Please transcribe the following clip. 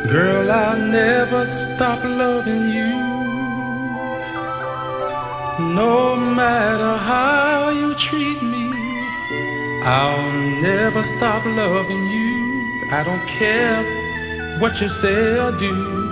Girl, I'll never stop loving you. No matter how you treat me, I'll never stop loving you. I don't care what you say or do.